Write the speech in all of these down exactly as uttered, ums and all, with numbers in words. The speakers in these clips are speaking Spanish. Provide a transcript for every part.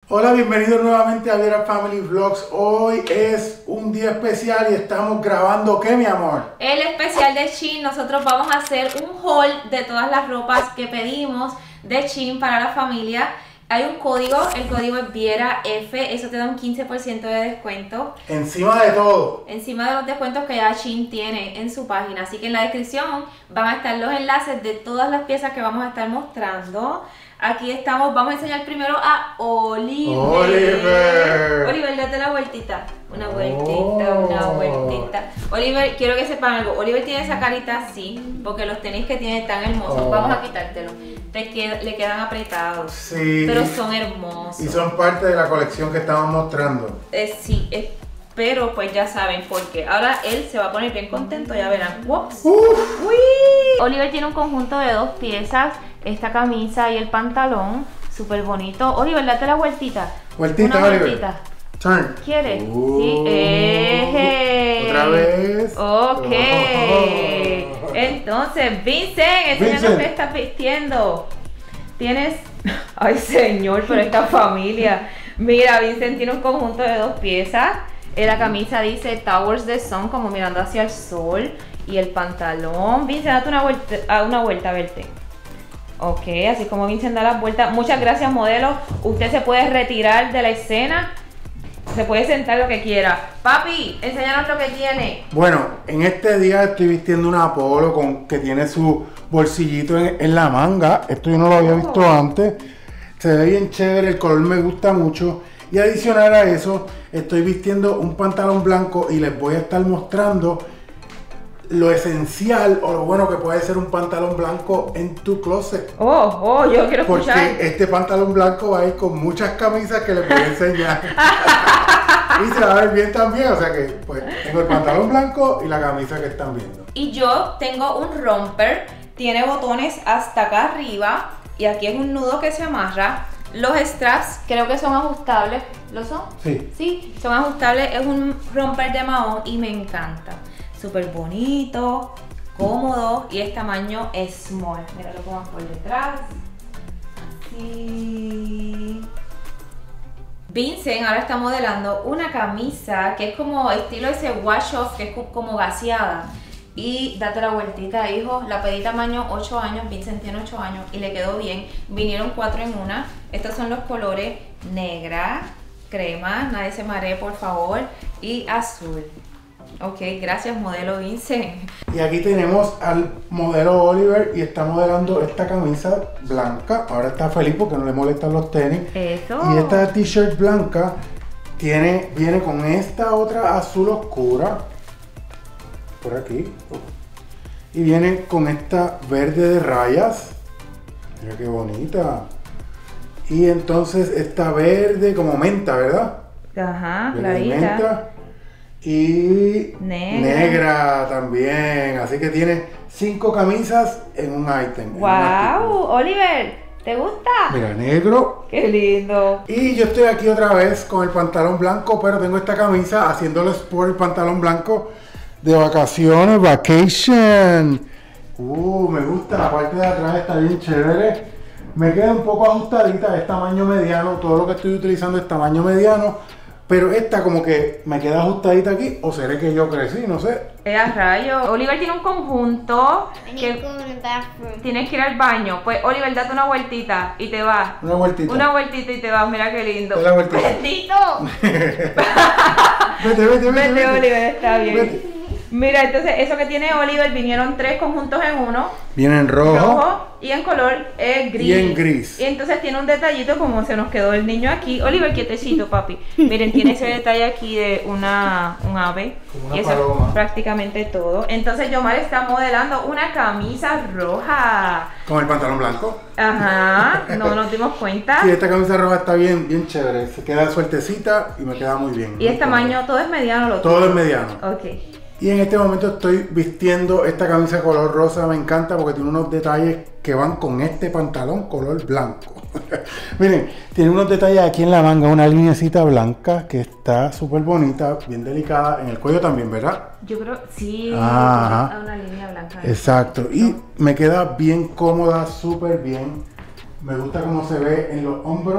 Hola, bienvenidos nuevamente a Viera Family Vlogs. Hoy es un día especial y estamos grabando, ¿qué, mi amor? El especial de Shein. Nosotros vamos a hacer un haul de todas las ropas que pedimos de Shein para la familia. Hay un código, el código es Viera F, eso te da un quince por ciento de descuento. Encima de todo. Encima de los descuentos que ya Shein tiene en su página. Así que en la descripción van a estar los enlaces de todas las piezas que vamos a estar mostrando. Aquí estamos, vamos a enseñar primero a Oliver. Oliver. Oliver, date la vueltita. Una vueltita, oh. una vueltita. Oliver, quiero que sepan algo. Oliver tiene esa carita así, porque los tenis que tiene tan hermosos. Oh. Vamos a quitártelo. Te qued le quedan apretados. Sí. Pero son hermosos. Y son parte de la colección que estamos mostrando. Eh, sí, es. Pero pues ya saben por qué. Ahora él se va a poner bien contento, ya verán. Ups. Uf. Uy. Oliver tiene un conjunto de dos piezas. Esta camisa y el pantalón. Súper bonito. Oliver, date la vueltita. Vueltita, Una Oliver. vueltita. Turn. ¿Quieres? Uh, sí. Eje. Otra vez. Ok. Oh. Entonces, Vincent, enséñanos qué estás vistiendo. Tienes... Ay, señor, pero esta familia. Mira, Vincent tiene un conjunto de dos piezas. La camisa dice Towers the Sun, como mirando hacia el sol. Y el pantalón. Vincent, date una vuelta, una vuelta a verte. Ok, así como Vincent da las vueltas. Muchas gracias, modelo. Usted se puede retirar de la escena. Se puede sentar lo que quiera. Papi, enséñanos lo que tiene. Bueno, en este día estoy vistiendo una Apollo con, que tiene su bolsillito en, en la manga. Esto yo no lo había visto antes. Se ve bien chévere, el color me gusta mucho. Y adicional a eso, estoy vistiendo un pantalón blanco y les voy a estar mostrando lo esencial o lo bueno que puede ser un pantalón blanco en tu closet. Oh, oh, yo quiero escuchar. Porque este pantalón blanco va a ir con muchas camisas que les voy a enseñar. Y se va a ver bien también, o sea que pues tengo el pantalón blanco y la camisa que están viendo. Y yo tengo un romper, tiene botones hasta acá arriba y aquí es un nudo que se amarra. Los straps creo que son ajustables, ¿lo son? Sí. Sí, son ajustables, es un romper de mahón y me encanta. Súper bonito, cómodo y es tamaño small. Mira, lo pongo por detrás. Así. Vincent ahora está modelando una camisa que es como estilo ese wash off, que es como gaseada. Y date la vueltita, hijo. La pedí tamaño ocho años, Vincent tiene ocho años y le quedó bien. Vinieron cuatro en una. Estos son los colores negra, crema, nadie se maree por favor, y azul. Ok, gracias, modelo Vincent. Y aquí tenemos al modelo Oliver y está modelando esta camisa blanca. Ahora está feliz porque no le molestan los tenis. Eso. Y esta t-shirt blanca tiene, viene con esta otra azul oscura. Por aquí. Y viene con esta verde de rayas. Mira qué bonita. Y entonces esta verde como menta, ¿verdad? Ajá, verde clarita. Menta. Y negra. negra también, así que tiene cinco camisas en un ítem. Wow, Oliver, ¿te gusta? Mira, negro. Qué lindo. Y yo estoy aquí otra vez con el pantalón blanco, pero tengo esta camisa haciéndolo por el pantalón blanco de vacaciones, vacation. Uh, me gusta, la parte de atrás está bien chévere. Me queda un poco ajustadita, es tamaño mediano, todo lo que estoy utilizando es tamaño mediano. Pero esta como que me queda ajustadita aquí, o seré que yo crecí, no sé. Eh, a rayo. Oliver tiene un conjunto que bathroom. tienes que ir al baño. Pues Oliver, date una vueltita y te vas. Una vueltita. Una vueltita y te vas, mira qué lindo. Dale la vueltita. ¡Bendito! Vete, vete, vete. Vete, vete. Oliver, está bien. Vete. Mira, entonces eso que tiene Oliver, vinieron tres conjuntos en uno. Viene en rojo. Rojo y en color eh, gris. Y en gris. Y entonces tiene un detallito como se nos quedó el niño aquí. Oliver, quietecito, papi. Miren, tiene ese detalle aquí de una, un ave. Como una y eso paloma. es prácticamente todo. Entonces Yomar está modelando una camisa roja. Con el pantalón blanco. Ajá, no nos dimos cuenta. Sí, esta camisa roja está bien, bien chévere. Se queda sueltecita y me queda muy bien. Y es tamaño, todo es mediano lo Todo tuyo. es mediano. Ok. Y en este momento estoy vistiendo esta camisa color rosa, me encanta porque tiene unos detalles que van con este pantalón color blanco. Miren, tiene unos detalles aquí en la manga, una linecita blanca que está súper bonita, bien delicada, en el cuello también, ¿verdad? Yo creo, sí, Ajá. tiene una línea blanca. Exacto, y me queda bien cómoda, súper bien. Me gusta cómo se ve en los hombros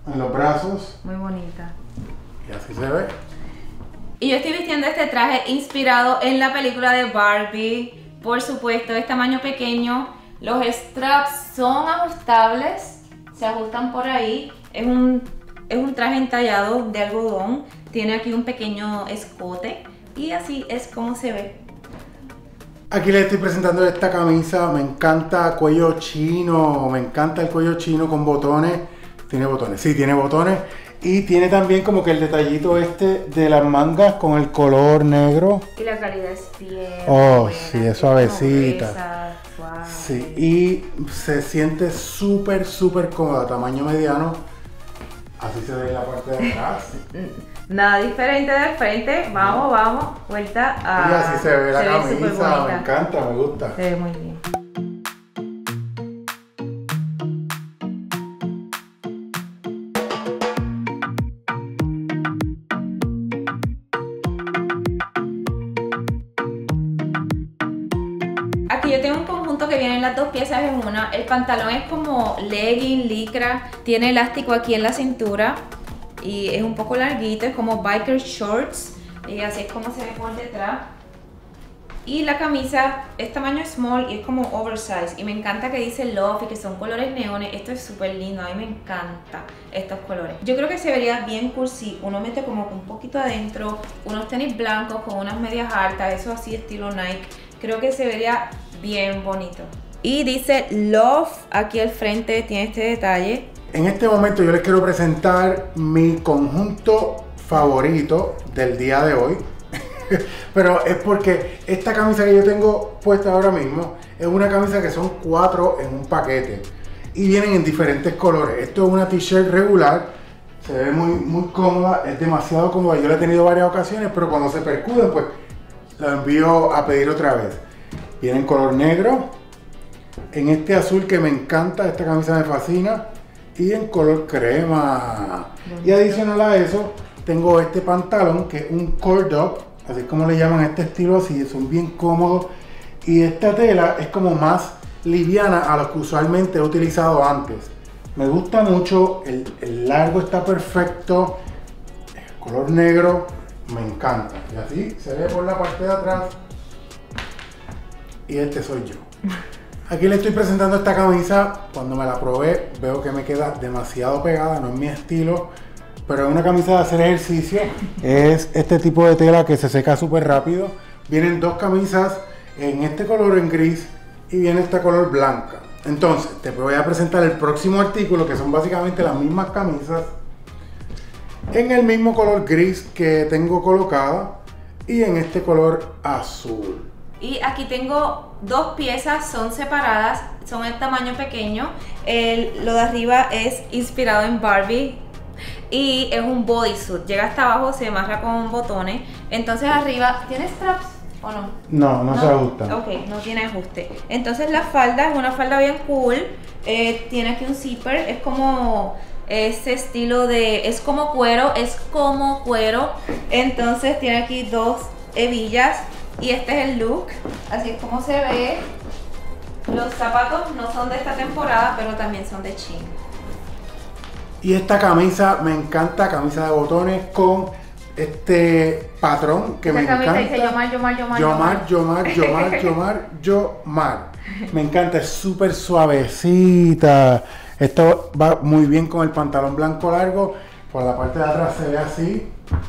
en los brazos. Muy bonita. Y así se ve. Y yo estoy vistiendo este traje inspirado en la película de Barbie. Por supuesto, es tamaño pequeño. Los straps son ajustables, se ajustan por ahí. Es un, es un traje entallado de algodón. Tiene aquí un pequeño escote y así es como se ve. Aquí les estoy presentando esta camisa. Me encanta cuello chino. Me encanta el cuello chino con botones. Tiene botones, sí, tiene botones. Y tiene también como que el detallito este de las mangas con el color negro. Y la calidad es bien Oh, buena, sí, es suavecita. gruesa, suave. Sí, y se siente súper, súper cómoda, tamaño mediano. Así se ve en la parte de atrás. Nada diferente del frente. Vamos, vamos, vuelta a... Y así se ve la se ve camisa, superbonita. me encanta, me gusta. Se ve muy bien. Aquí yo tengo un conjunto que vienen las dos piezas en una. El pantalón es como legging, licra, tiene elástico aquí en la cintura y es un poco larguito, es como biker shorts y así es como se ve por detrás. Y la camisa es tamaño small y es como oversize y me encanta que dice love y que son colores neones. Esto es súper lindo, a mí me encanta estos colores. Yo creo que se vería bien cool si uno mete como un poquito adentro unos tenis blancos con unas medias altas, eso así estilo Nike. Creo que se vería bien bonito. Y dice love aquí al frente, tiene este detalle. En este momento yo les quiero presentar mi conjunto favorito del día de hoy. Pero es porque esta camisa que yo tengo puesta ahora mismo es una camisa que son cuatro en un paquete y vienen en diferentes colores. Esto es una t-shirt regular, se ve muy, muy cómoda, es demasiado cómoda. Yo la he tenido varias ocasiones, pero cuando se percuden, pues la envío a pedir otra vez. Viene en color negro, en este azul que me encanta, esta camisa me fascina, y en color crema. Y adicional a eso, tengo este pantalón que es un cord up, así como le llaman a este estilo así, son bien cómodos. Y esta tela es como más liviana a lo que usualmente he utilizado antes. Me gusta mucho, el, el largo está perfecto, el color negro me encanta. Y así se ve por la parte de atrás. Y este soy yo. Aquí le estoy presentando esta camisa. Cuando me la probé veo que me queda demasiado pegada, no es mi estilo, pero es una camisa de hacer ejercicio. Es este tipo de tela que se seca súper rápido. Vienen dos camisas en este color en gris y viene esta color blanca. Entonces te voy a presentar el próximo artículo, que son básicamente las mismas camisas en el mismo color gris que tengo colocada y en este color azul. Y aquí tengo dos piezas, son separadas, son el tamaño pequeño. El, lo de arriba es inspirado en Barbie y es un bodysuit. Llega hasta abajo, se amarra con botones. Entonces arriba, ¿tiene straps o no? No, no, no se ajusta. Ok, no tiene ajuste. Entonces la falda es una falda bien cool. Eh, tiene aquí un zipper, es como ese estilo de... es como cuero, es como cuero. Entonces tiene aquí dos hebillas. Y este es el look, así es como se ve. Los zapatos no son de esta temporada, pero también son de Shein. Y esta camisa me encanta, camisa de botones con este patrón que esta me camisa encanta. dice Yomar, Yomar, Yomar, Yomar, Yomar, Yomar, Yomar, Yomar. Me encanta, es súper suavecita. Esto va muy bien con el pantalón blanco largo. Por la parte de atrás se ve así.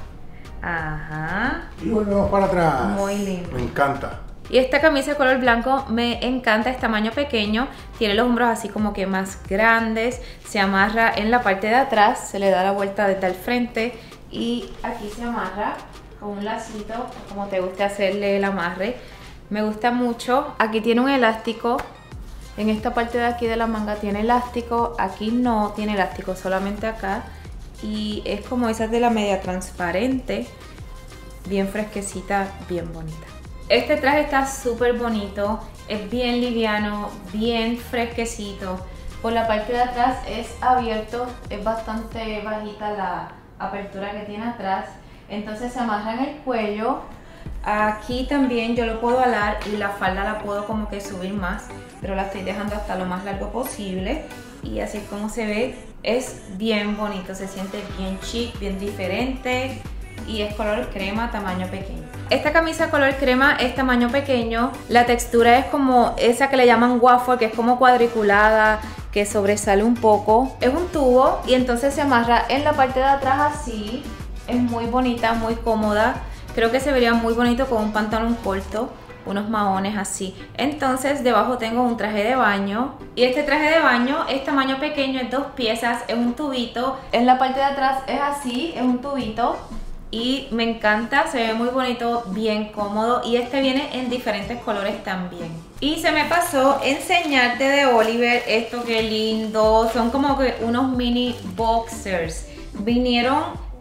Ajá. Y volvemos para atrás. Muy lindo. Me encanta. Y esta camisa de color blanco me encanta, es tamaño pequeño, tiene los hombros así como que más grandes, se amarra en la parte de atrás, se le da la vuelta desde el frente y aquí se amarra con un lacito, como te guste hacerle el amarre. Me gusta mucho. Aquí tiene un elástico, en esta parte de aquí de la manga tiene elástico, aquí no tiene elástico, solamente acá. Y es como esas de la media transparente, bien fresquecita, bien bonita. Este traje está súper bonito, es bien liviano, bien fresquecito. Por la parte de atrás es abierto, es bastante bajita la apertura que tiene atrás. Entonces se amarra en el cuello. Aquí también yo lo puedo alar y la falda la puedo como que subir más, pero la estoy dejando hasta lo más largo posible. y así es como se ve. Es bien bonito, se siente bien chic, bien diferente y es color crema, tamaño pequeño. Esta camisa color crema es tamaño pequeño. La textura es como esa que le llaman waffle, que es como cuadriculada, que sobresale un poco. Es un tubo y entonces se amarra en la parte de atrás así. Es muy bonita, muy cómoda. Creo que se vería muy bonito con un pantalón corto, unos maones así. Entonces debajo tengo un traje de baño y este traje de baño es tamaño pequeño, es dos piezas, es un tubito. En la parte de atrás es así, es un tubito y me encanta, se ve muy bonito, bien cómodo y este viene en diferentes colores también. Y se me pasó enseñarte de Oliver esto, que lindo, son como que unos mini boxers. Vinieron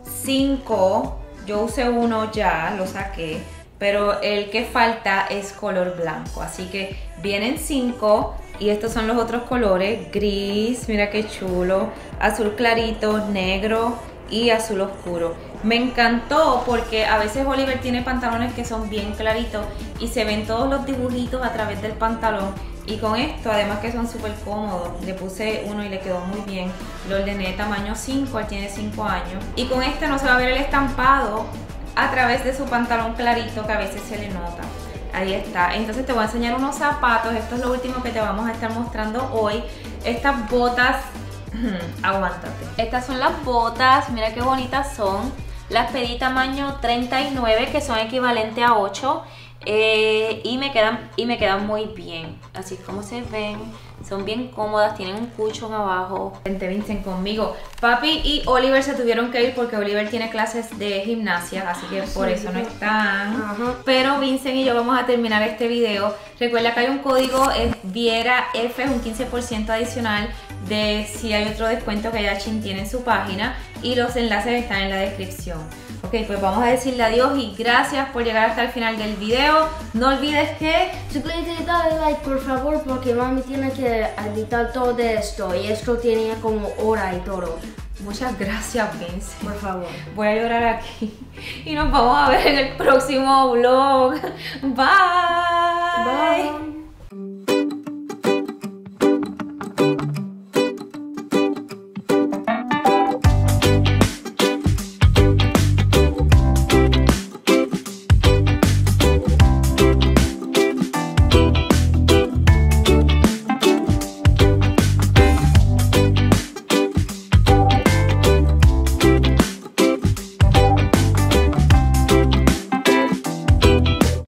cinco, yo usé uno ya, lo saqué, pero el que falta es color blanco, así que vienen cinco y estos son los otros colores: gris, mira qué chulo, azul clarito, negro y azul oscuro. Me encantó porque a veces Oliver tiene pantalones que son bien claritos y se ven todos los dibujitos a través del pantalón, y con esto, además que son súper cómodos, le puse uno y le quedó muy bien. Lo ordené tamaño cinco, él tiene cinco años, y con este no se va a ver el estampado a través de su pantalón clarito, que a veces se le nota. Ahí está. Entonces te voy a enseñar unos zapatos. Esto es lo último que te vamos a estar mostrando hoy. Estas botas, aguántate. Estas son las botas, mira qué bonitas son. Las pedí tamaño treinta y nueve, que son equivalente a ocho. Eh, y me quedan y me quedan muy bien, así como se ven, son bien cómodas, tienen un cuchón abajo. Vente, Vincent, conmigo. Papi y Oliver se tuvieron que ir porque Oliver tiene clases de gimnasia, así que por eso no están. Ajá. Pero Vincent y yo vamos a terminar este video. Recuerda que hay un código, es Viera F, es un quince por ciento adicional de si hay otro descuento que Yachin tiene en su página, y los enlaces están en la descripción. Ok, pues vamos a decirle adiós y gracias por llegar hasta el final del video. No olvides que suscríbete y dale like, por favor, porque mami tiene que editar todo esto y esto tenía como hora y todo. Muchas gracias, Vince. Por favor. Voy a llorar aquí y nos vamos a ver en el próximo vlog. Bye. Bye.